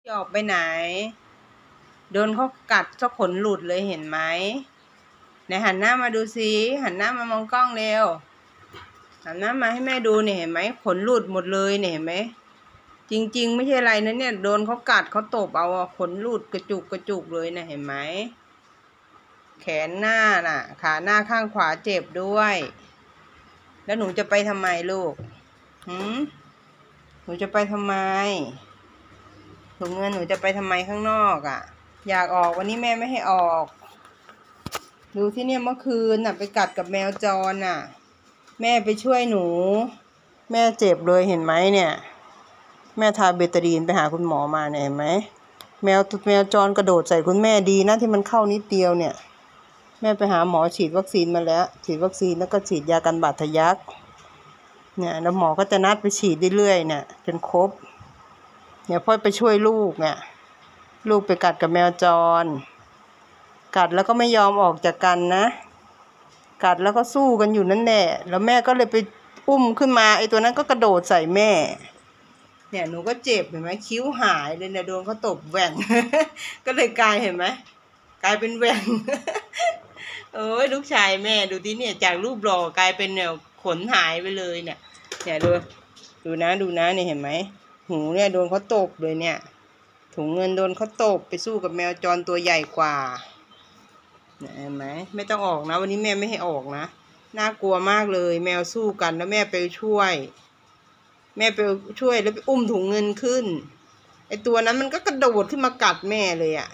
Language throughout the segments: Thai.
จะออกไปไหนโดนเขากัดซะขนหลุดเลยเห็นไหมไหนหันหน้ามาดูสิหันหน้ามามองกล้องเร็วหันหน้ามาให้แม่ดูเนี่ยเห็นไหมขนหลุดหมดเลยเนี่ยเห็นไหมจริงๆไม่ใช่อะไรนะเนี่ยโดนเขากัดเขาตบเอาขนหลุดกระจุกเลยนะเห็นไหมแขนหน้าน่ะขาหน้าข้างขวาเจ็บด้วยแล้วหนูจะไปทำไมลูกหนูจะไปทำไมถุงเงินหนูจะไปทำไมข้างนอกอ่ะอยากออกวันนี้แม่ไม่ให้ออกดูที่เนี่ยเมื่อคืนน่ะไปกัดกับแมวจรน่ะแม่ไปช่วยหนูแม่เจ็บเลยเห็นไหมเนี่ยแม่ทาเบตาดีนไปหาคุณหมอมาเนี่ยเห็นไหมแมวจรกระโดดใส่คุณแม่ดีนะที่มันเข้านิดเดียวเนี่ยแม่ไปหาหมอฉีดวัคซีนมาแล้วฉีดวัคซีนแล้วก็ฉีดยากันบาดทะยักเนี่ยแล้วหมอก็จะนัดไปฉีดเรื่อยๆเนี่ยจนครบเนี่ยพ่อไปช่วยลูกเนี่ยลูกไปกัดกับแมวจรกัดแล้วก็ไม่ยอมออกจากกันนะกัดแล้วก็สู้กันอยู่นั่นแหละแล้วแม่ก็เลยไปอุ้มขึ้นมาไอ้ตัวนั้นก็กระโดดใส่แม่เนี่ยหนูก็เจ็บเห็นไหมคิ้วหายเลยเนี่ยโดนเขาตบแหว่ง ก็เลยกลายเห็นไหมกลายเป็นแหว่ง โอ้ยลูกชายแม่ดูที่เนี่ยจากรูปหล่อกลายเป็นเนี่ยขนหายไปเลยเนี่ยดูนะเนี่ยเห็นไหมหูเนี่ยโดนเขาตบเลยเนี่ยถุงเงินโดนเขาตบไปสู้กับแมวจรตัวใหญ่กว่าเห็นไหมไม่ต้องออกนะวันนี้แม่ไม่ให้ออกนะน่ากลัวมากเลยแมวสู้กันแล้วแม่ไปช่วยแล้วไปอุ้มถุงเงินขึ้นไอตัวนั้นมันก็กระโดดขึ้นมากัดแม่เลยอ่ะ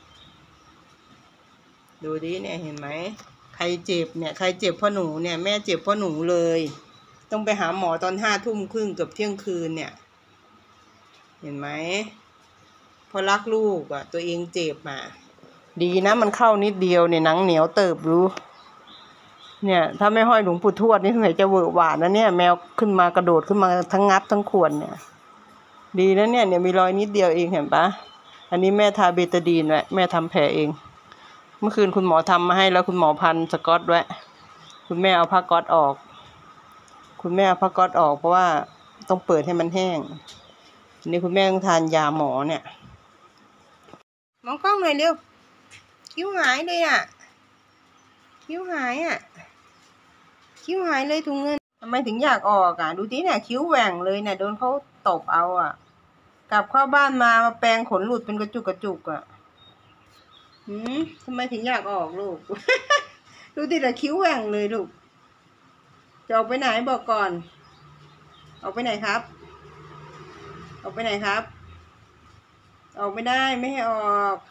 ดูดิเนี่ยเห็นไหมใครเจ็บเนี่ยใครเจ็บเพราะหนูเนี่ยแม่เจ็บเพราะหนูเลยต้องไปหาหมอตอน5 ทุ่มครึ่งเกือบเที่ยงคืนเนี่ยเห็นไหมพอรักลูกอ่ะตัวเองเจ็บมาดีนะมันเข้านิดเดียวเนี่ยหนังเหนียวเติบรู้เนี่ยถ้าไม่ห้อยหลวงปู่ทวดนี่สงสัยจะเวอร์หวานนะเนี่ยแมวขึ้นมากระโดดขึ้นมาทั้งงับทั้งขวนเนี่ยดีนะเนี่ยมีรอยนิดเดียวเองเห็นปะอันนี้แม่ทาเบตาดีนไว้แม่ทำแผลเองเมื่อคืนคุณหมอทำมาให้แล้วคุณหมอพันสก๊อตไว้คุณแม่เอาผ้าก๊อตออกเพราะว่าต้องเปิดให้มันแห้งนี่คุณแม่ต้องทานยาหมอเนี่ยมองกล้องหน่อยเร็วคิ้วหายเลยอ่ะคิ้วหายเลยถุงเงินทำไมถึงอยากออกอ่ะดูดิเนี่ยคิ้วแหว่งเลยเนี่ยโดนเขาตบเอาอ่ะกลับเข้าบ้านมาแปรงขนหลุดเป็นกระจุกอ่ะทำไมถึงอยากออกลูก ดูดิแต่คิ้วแหว่งเลยลูกจะออกไปไหนบอกก่อนออกไปไหนครับออกไปได้ไม่ให้อ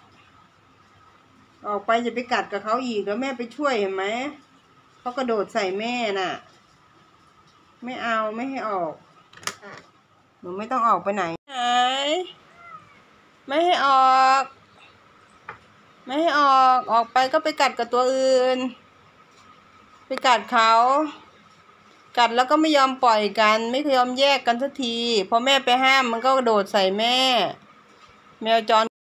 อกไปจะไปกัดกับเขาอีกแล้วแม่ไปช่วยเห็นไหมเขากระโดดใส่แม่น่ะไม่เอาไม่ให้ออกหนูไม่ต้องออกไปไหนไม่ให้ออกออกไปก็ไปกัดกับตัวอื่นไปกัดเขากัดแล้วก็ไม่ยอมปล่อยกันไม่ยอมแยกกันสักทีพอแม่ไปห้ามมันก็กระโดดใส่แม่แมวจร